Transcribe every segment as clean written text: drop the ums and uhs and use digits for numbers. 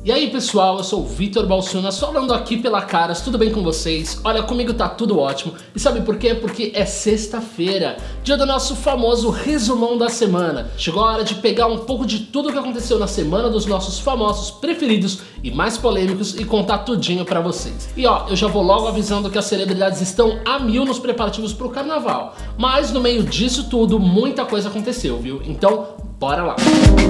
E aí pessoal, eu sou o Vitor Balchunas, falando aqui pela Caras, tudo bem com vocês? Olha, comigo tá tudo ótimo. E sabe por quê? Porque é sexta-feira, dia do nosso famoso resumão da semana. Chegou a hora de pegar um pouco de tudo o que aconteceu na semana dos nossos famosos preferidos e mais polêmicos e contar tudinho pra vocês. E ó, eu já vou logo avisando que as celebridades estão a mil nos preparativos pro carnaval. Mas no meio disso tudo, muita coisa aconteceu, viu? Então, bora lá!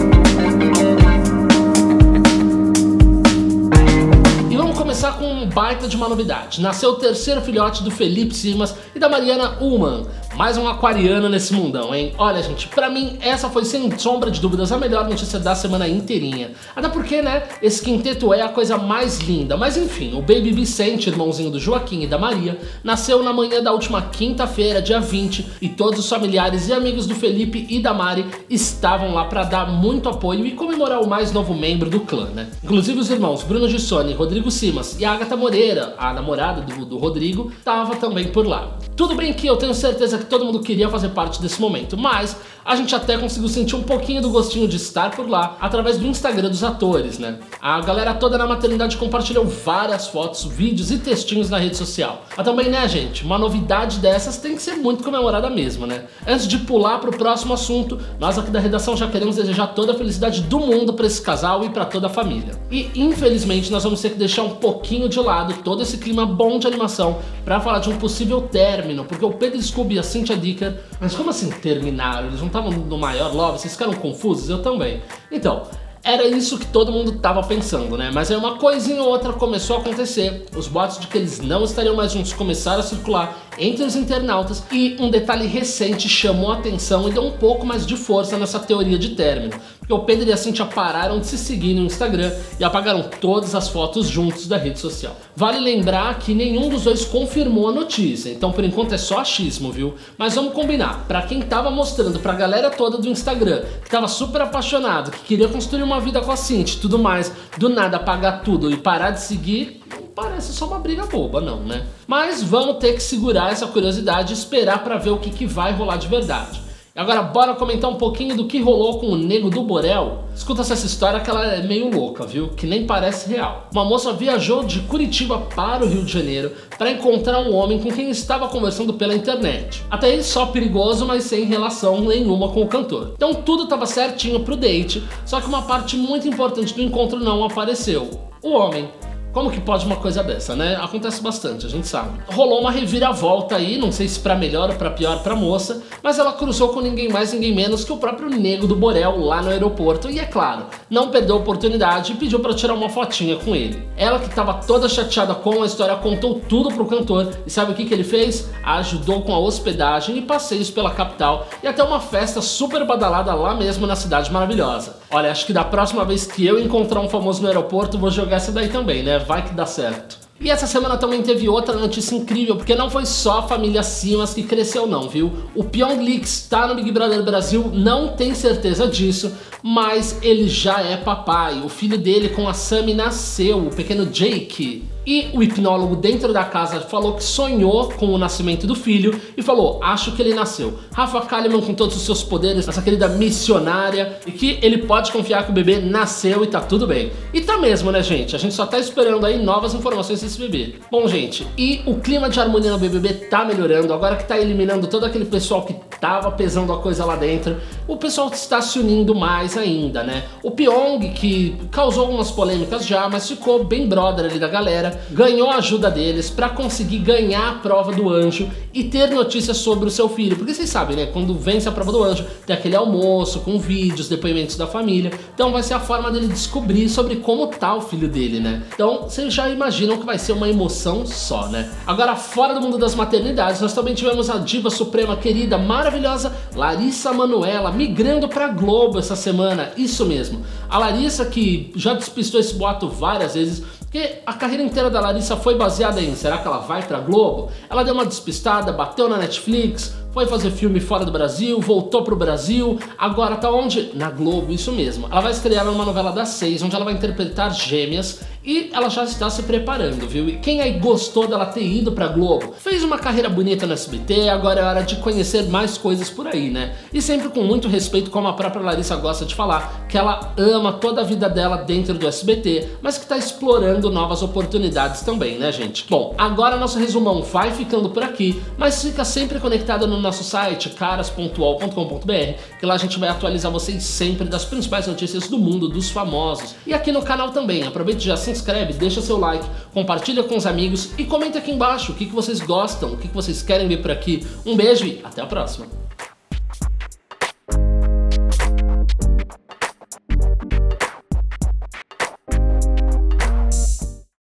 Começar com um baita de uma novidade. Nasceu o terceiro filhote do Felipe Simas e da Mariana Ullmann. Mais um aquariano nesse mundão, hein? Olha, gente, pra mim essa foi sem sombra de dúvidas a melhor notícia da semana inteirinha. Até porque, né, esse quinteto é a coisa mais linda. Mas enfim, o Baby Vicente, irmãozinho do Joaquim e da Maria, nasceu na manhã da última quinta-feira, dia 20, e todos os familiares e amigos do Felipe e da Mari estavam lá pra dar muito apoio e comemorar o mais novo membro do clã, né? Inclusive os irmãos Bruno Gissoni e Rodrigo Simas e a Agatha Moreira, a namorada do Rodrigo, tava também por lá. Tudo bem que eu tenho certeza que todo mundo queria fazer parte desse momento, mas a gente até conseguiu sentir um pouquinho do gostinho de estar por lá através do Instagram dos atores, né? A galera toda na maternidade compartilhou várias fotos, vídeos e textinhos na rede social. Mas também, né, gente, uma novidade dessas tem que ser muito comemorada mesmo, né? Antes de pular pro próximo assunto, nós aqui da redação já queremos desejar toda a felicidade do mundo pra esse casal e pra toda a família. E infelizmente nós vamos ter que deixar um pouquinho de lado todo esse clima bom de animação pra falar de um possível término, porque o Pedro Scooby e a Cynthia Dicker, mas como assim terminaram? Eles não estavam no maior love? Vocês ficaram confusos? Eu também. Então, era isso que todo mundo tava pensando, né? Mas aí uma coisinha ou outra começou a acontecer. Os boatos de que eles não estariam mais juntos começaram a circular entre os internautas e um detalhe recente chamou a atenção e deu um pouco mais de força nessa teoria de término. Porque o Pedro e a Cynthia pararam de se seguir no Instagram e apagaram todas as fotos juntos da rede social. Vale lembrar que nenhum dos dois confirmou a notícia, então por enquanto é só achismo, viu? Mas vamos combinar, pra quem tava mostrando pra galera toda do Instagram que tava super apaixonado, que queria construir uma vida com a Cynthia e tudo mais, do nada apagar tudo e parar de seguir, parece só uma briga boba, não, né? Mas vamos ter que segurar essa curiosidade e esperar pra ver o que vai rolar de verdade. Agora bora comentar um pouquinho do que rolou com o Nego do Borel. Escuta essa história que ela é meio louca, viu? Que nem parece real. Uma moça viajou de Curitiba para o Rio de Janeiro para encontrar um homem com quem estava conversando pela internet. Até aí só perigoso, mas sem relação nenhuma com o cantor. Então tudo estava certinho pro date, só que uma parte muito importante do encontro não apareceu. O homem. Como que pode uma coisa dessa, né? Acontece bastante, a gente sabe. Rolou uma reviravolta aí, não sei se pra melhor ou pra pior pra moça, mas ela cruzou com ninguém mais, ninguém menos que o próprio Nego do Borel lá no aeroporto e, é claro, não perdeu a oportunidade e pediu pra tirar uma fotinha com ele. Ela, que tava toda chateada com a história, contou tudo pro cantor e sabe o que ele fez? Ajudou com a hospedagem e passeios pela capital e até uma festa super badalada lá mesmo na cidade maravilhosa. Olha, acho que da próxima vez que eu encontrar um famoso no aeroporto, vou jogar essa daí também, né? Vai que dá certo. E essa semana também teve outra notícia incrível, porque não foi só a família Simas que cresceu não, viu? O Pyong Lee, que está no Big Brother Brasil, não tem certeza disso, mas ele já é papai. O filho dele com a Sammy nasceu, o pequeno Jake. E o hipnólogo dentro da casa falou que sonhou com o nascimento do filho e falou, acho que ele nasceu. Rafa Kalimann com todos os seus poderes, essa querida missionária, e que ele pode confiar que o bebê nasceu e tá tudo bem. E tá mesmo, né, gente? A gente só tá esperando aí novas informações desse bebê. Bom, gente, e o clima de harmonia no BBB tá melhorando, agora que tá eliminando todo aquele pessoal que tava pesando a coisa lá dentro, o pessoal está se unindo mais ainda, né? O Pyong, que causou algumas polêmicas já, mas ficou bem brother ali da galera, ganhou a ajuda deles pra conseguir ganhar a prova do anjo e ter notícias sobre o seu filho, porque vocês sabem, né, quando vence a prova do anjo tem aquele almoço com vídeos, depoimentos da família, então vai ser a forma dele descobrir sobre como tá o filho dele, né? Então vocês já imaginam que vai ser uma emoção só, né? Agora, fora do mundo das maternidades, nós também tivemos a diva suprema, querida, maravilhosa Larissa Manoela migrando pra Globo essa semana, isso mesmo. A Larissa, que já despistou esse boato várias vezes, porque a carreira inteira da Larissa foi baseada em será que ela vai pra Globo? Ela deu uma despistada, bateu na Netflix, foi fazer filme fora do Brasil, voltou pro Brasil, agora tá onde? Na Globo, isso mesmo. Ela vai estrear numa novela das 6, onde ela vai interpretar gêmeas E ela já está se preparando, viu? E quem aí gostou dela ter ido pra Globo, fez uma carreira bonita no SBT, agora é hora de conhecer mais coisas por aí, né? E sempre com muito respeito, como a própria Larissa gosta de falar, que ela ama toda a vida dela dentro do SBT, mas que tá explorando novas oportunidades também, né, gente? Bom, agora nosso resumão vai ficando por aqui, mas fica sempre conectado no nosso site, caras.uol.com.br, que lá a gente vai atualizar vocês sempre das principais notícias do mundo dos famosos. E aqui no canal também, aproveite e já se inscreve, deixa seu like, compartilha com os amigos e comenta aqui embaixo o que vocês gostam, o que vocês querem ver por aqui. Um beijo e até a próxima!